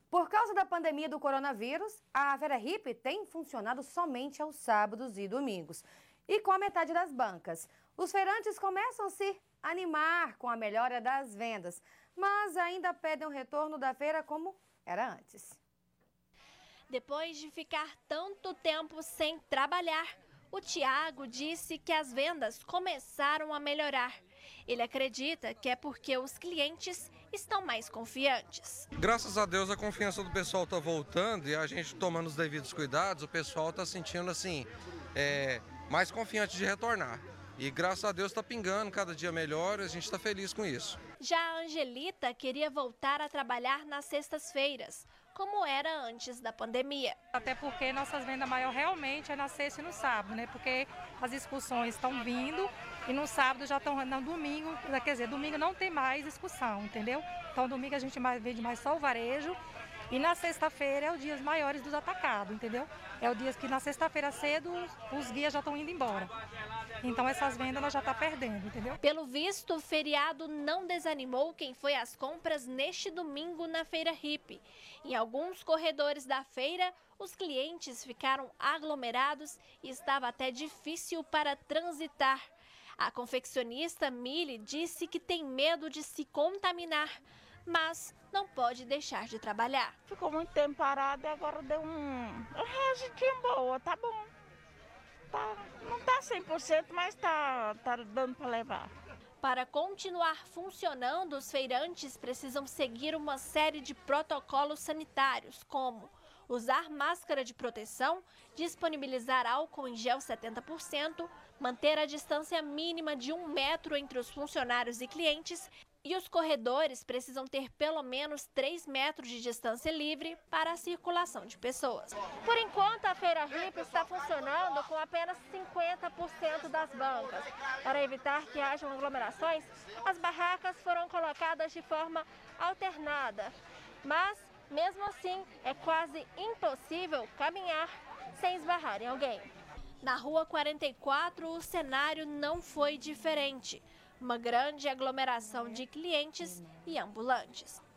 Por causa da pandemia do coronavírus, a Feira Hippie tem funcionado somente aos sábados e domingos. E com a metade das bancas, os feirantes começam a se animar com a melhora das vendas, mas ainda pedem o retorno da feira como era antes. Depois de ficar tanto tempo sem trabalhar, o Tiago disse que as vendas começaram a melhorar. Ele acredita que é porque os clientes estão mais confiantes. Graças a Deus a confiança do pessoal está voltando e a gente tomando os devidos cuidados, o pessoal está sentindo assim, mais confiante de retornar. E graças a Deus está pingando cada dia melhor e a gente está feliz com isso. Já a Angelita queria voltar a trabalhar nas sextas-feiras, como era antes da pandemia. Até porque nossas vendas maior realmente é na sexta e no sábado, né? Porque as excursões estão vindo e no sábado já estão, no domingo, quer dizer, domingo não tem mais excursão, entendeu? Então domingo a gente vende mais só o varejo e na sexta-feira é o dia maiores dos atacados, entendeu? É o dia que na sexta-feira cedo os guias já estão indo embora. Então essas vendas nós já está perdendo, entendeu? Pelo visto, o feriado não desanimou quem foi às compras neste domingo na Feira Hippie. Em alguns corredores da feira, os clientes ficaram aglomerados e estava até difícil para transitar. A confeccionista Mili disse que tem medo de se contaminar, mas não pode deixar de trabalhar. Ficou muito tempo parado e agora deu uma reagitinha boa, tá bom. Não tá 100%, mas tá dando para levar. Para continuar funcionando, os feirantes precisam seguir uma série de protocolos sanitários, como usar máscara de proteção, disponibilizar álcool em gel 70%, manter a distância mínima de 1 metro entre os funcionários e clientes, e os corredores precisam ter pelo menos 3 metros de distância livre para a circulação de pessoas. Por enquanto, a Feira Hippie está funcionando com apenas 50% das bancas. Para evitar que hajam aglomerações, as barracas foram colocadas de forma alternada. Mas, mesmo assim, é quase impossível caminhar sem esbarrar em alguém. Na Rua 44, o cenário não foi diferente. Uma grande aglomeração de clientes e ambulantes.